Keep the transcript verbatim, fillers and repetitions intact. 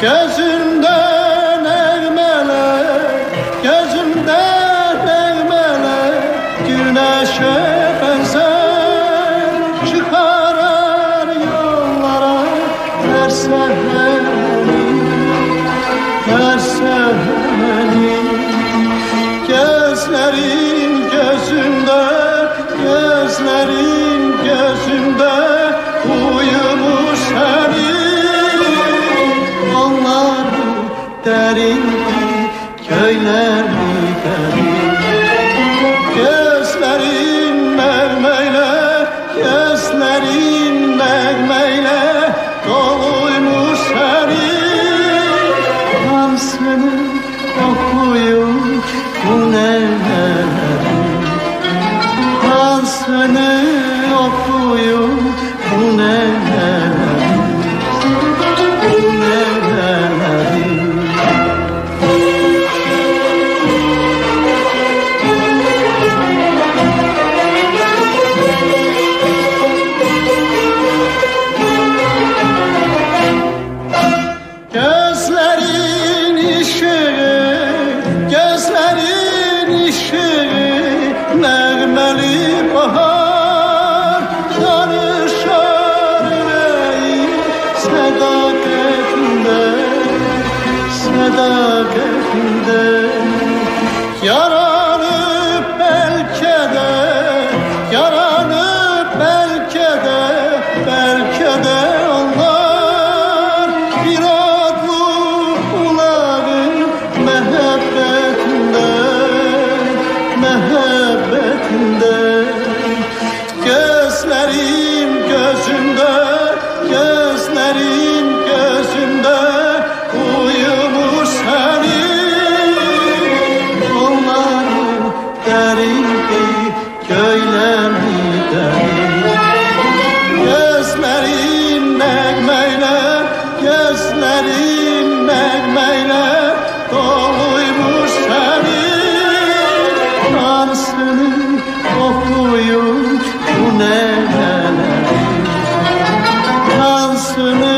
Gözümde nəğmələr, gözümdə nəğmələr, güneşe benzer, çıkarar yollara her seheri, her seheri. Gözlerin gözümde, gözlerin gözümde uyumuş senin. Onlar derindir, köylerdi derin. Gözlerin mermeyle, gözlerin mermeyle doluymuş senin. Hamsını okuyun bu nelerin, hamsını okuyun bu nelerin, bu nelerin. Gözlerin ışığı, gözlerin ışığı, nəğməli bahar, karışar yüreğim sədaqətində, sədaqətində. Yaranıp belki de, yaranıp belki de, belki de onlar bir adlı ulağın mehabbetinde, mehabbetinde. Gözlerim gözümde, gözlerim gözümde uyumuş senin. Onların derindir, köylerini derin. Gözlerin nəğməyle, gözlerin nəğməyle doluymuş senin. Hansını okuyun bu nelerin, hansını